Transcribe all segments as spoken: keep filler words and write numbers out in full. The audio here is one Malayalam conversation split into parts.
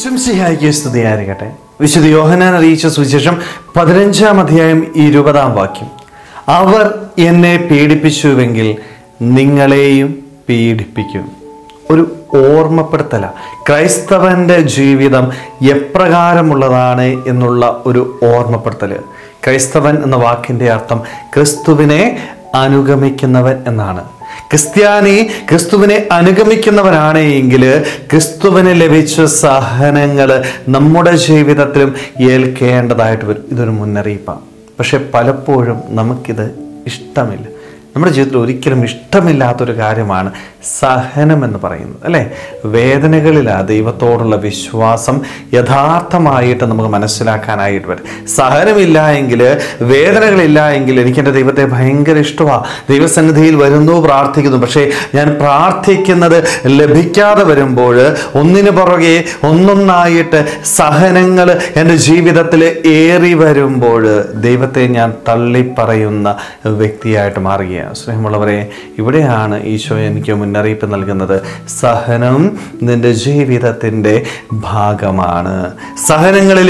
ഈശ്വംസിഹായിക്ക് സ്തുതിയായിരിക്കട്ടെ. വിശുദ്ധ യോഹന്നാൻ അറിയിച്ച സുവിശേഷം പതിനഞ്ചാം അധ്യായം ഇരുപതാം വാക്യം. അവർ എന്നെ പീഡിപ്പിച്ചുവെങ്കിൽ നിങ്ങളെയും പീഡിപ്പിക്കും. ഒരു ഓർമ്മപ്പെടുത്തല. ക്രൈസ്തവന്റെ ജീവിതം എപ്രകാരമുള്ളതാണ് എന്നുള്ള ഒരു ഓർമ്മപ്പെടുത്തൽ. ക്രൈസ്തവൻ എന്ന വാക്കിൻ്റെ അർത്ഥം ക്രിസ്തുവിനെ അനുഗമിക്കുന്നവൻ എന്നാണ്. ക്രിസ്ത്യാനി ക്രിസ്തുവിനെ അനുഗമിക്കുന്നവനാണ് എങ്കിൽ ക്രിസ്തുവിന് ലഭിച്ച സഹനങ്ങൾ നമ്മുടെ ജീവിതത്തിലും ഏൽക്കേണ്ടതായിട്ട് വരും. ഇതൊരു മുന്നറിയിപ്പാണ്. പക്ഷെ പലപ്പോഴും നമുക്കിത് ഇഷ്ടമില്ല. നമ്മുടെ ജീവിതത്തിൽ ഒരിക്കലും ഇഷ്ടമില്ലാത്തൊരു കാര്യമാണ് സഹനം എന്ന് പറയുന്നത്, അല്ലേ? വേദനകളിലാ ദൈവത്തോടുള്ള വിശ്വാസം യഥാർത്ഥമായിട്ട് നമുക്ക് മനസ്സിലാക്കാനായിട്ട് വരും. സഹനമില്ല എങ്കിൽ, വേദനകളില്ല എങ്കിൽ എനിക്ക് എൻ്റെ ദൈവത്തെ ഭയങ്കര ഇഷ്ടമാണ്, ദൈവസന്നിധിയിൽ വരുന്നു, പ്രാർത്ഥിക്കുന്നു. പക്ഷേ ഞാൻ പ്രാർത്ഥിക്കുന്നത് ലഭിക്കാതെ വരുമ്പോൾ, ഒന്നിനു പുറകെ ഒന്നൊന്നായിട്ട് സഹനങ്ങൾ എൻ്റെ ജീവിതത്തിൽ ഏറി വരുമ്പോൾ ദൈവത്തെ ഞാൻ തള്ളിപ്പറയുന്ന വ്യക്തിയായിട്ട് മാറുകയാണ്. സ്നേഹമുള്ളവരെ, ഇവിടെയാണ് ഈശോ എനിക്ക് മുന്നറിയിപ്പ് നൽകുന്നത്. സഹനം നിന്റെ ജീവിതത്തിൻ്റെ ഭാഗമാണ്. സഹനങ്ങളിൽ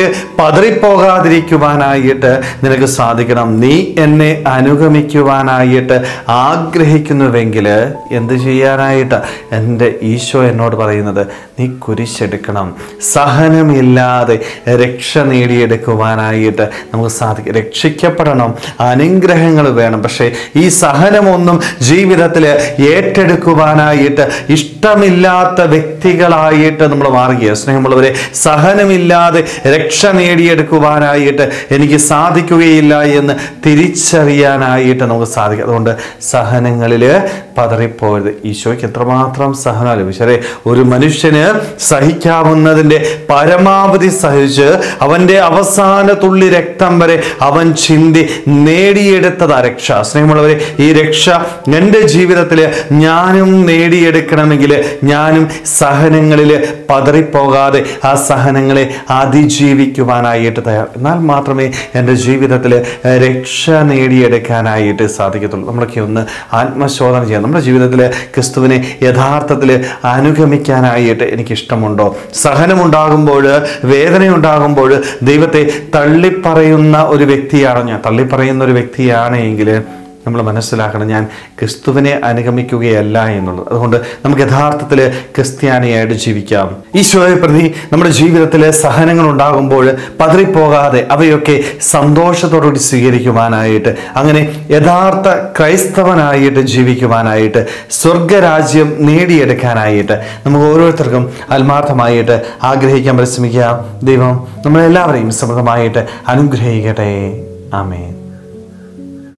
പതറിപ്പോകാതിരിക്കുവാനായിട്ട് നിനക്ക് സാധിക്കണം. നീ എന്നെ അനുഗമിക്കുവാനായിട്ട് ആഗ്രഹിക്കുന്നുവെങ്കിൽ എന്ത് ചെയ്യാനായിട്ട്? എൻ്റെ ഈശോ എന്നോട് പറയുന്നത്, നീ കുരിശെടുക്കണം. സഹനമില്ലാതെ രക്ഷ നേടിയെടുക്കുവാനായിട്ട് നമുക്ക് സാധിക്കും. രക്ഷിക്കപ്പെടണം, അനുഗ്രഹങ്ങൾ വേണം. പക്ഷേ ഈ സഹനമൊന്നും ജീവിതത്തിൽ ഏറ്റെടുക്കുവാനായിട്ട് ഇഷ്ടമില്ലാത്ത വ്യക്തികളായിട്ട് നമ്മൾ മാറുകയാണ്. സ്നേഹമുള്ളവരെ, സഹനമില്ലാതെ രക്ഷ നേടിയെടുക്കുവാനായിട്ട് എനിക്ക് സാധിക്കുകയില്ല എന്ന് തിരിച്ചറിയാനായിട്ട് നമുക്ക് സാധിക്കും. അതുകൊണ്ട് സഹനങ്ങളിൽ പതറിപ്പോയത്. ഈശോയ്ക്ക് എത്രമാത്രം സഹനം ലഭിച്ചേ. ഒരു മനുഷ്യന് സഹിക്കാവുന്നതിൻ്റെ പരമാവധി സഹിച്ച് അവൻ്റെ അവസാന തുള്ളി രക്തം വരെ അവൻ ചിന്തി നേടിയെടുത്തതാ രക്ഷ. സ്നേഹമുള്ളവരെ, ഈ രക്ഷ എൻ്റെ ജീവിതത്തിൽ ഞാനും നേടിയെടുക്കണമെങ്കിൽ ഞാനും സഹനങ്ങളിൽ പതറിപ്പോകാതെ ആ സഹനങ്ങളെ അതിജീവിക്കുവാനായിട്ട് തയ്യാർ. എന്നാൽ മാത്രമേ എൻ്റെ ജീവിതത്തിൽ രക്ഷ നേടിയെടുക്കാനായിട്ട് സാധിക്കത്തുള്ളൂ. നമ്മളൊക്കെ ഒന്ന് ആത്മശോധന ചെയ്യാം. നമ്മുടെ ജീവിതത്തിൽ ക്രിസ്തുവിനെ യഥാർത്ഥത്തിൽ അനുഗമിക്കാനായിട്ട് എനിക്കിഷ്ടമുണ്ടോ? സഹനമുണ്ടാകുമ്പോൾ, വേദനയുണ്ടാകുമ്പോൾ ദൈവത്തെ തള്ളിപ്പറയുന്ന ഒരു വ്യക്തിയാണോ ഞാൻ? തള്ളിപ്പറയുന്ന ഒരു വ്യക്തിയാണ് എങ്കിൽ നമ്മൾ മനസ്സിലാക്കണം, ഞാൻ ക്രിസ്തുവിനെ അനുഗമിക്കുകയല്ല എന്നുള്ളത്. അതുകൊണ്ട് നമുക്ക് യഥാർത്ഥത്തിൽ ക്രിസ്ത്യാനിയായിട്ട് ജീവിക്കാം. ഈശോയെ പ്രതി നമ്മുടെ ജീവിതത്തിൽ സഹനങ്ങൾ ഉണ്ടാകുമ്പോൾ പതറിപ്പോകാതെ അവയൊക്കെ സന്തോഷത്തോടുകൂടി സ്വീകരിക്കുവാനായിട്ട്, അങ്ങനെ യഥാർത്ഥ ക്രൈസ്തവനായിട്ട് ജീവിക്കുവാനായിട്ട്, സ്വർഗരാജ്യം നേടിയെടുക്കാനായിട്ട് നമുക്ക് ഓരോരുത്തർക്കും ആത്മാർത്ഥമായിട്ട് ആഗ്രഹിക്കാൻ പരിശ്രമിക്കാം. ദൈവം നമ്മളെല്ലാവരെയും സമൃദ്ധമായിട്ട് അനുഗ്രഹിക്കട്ടെ. ആമേൻ.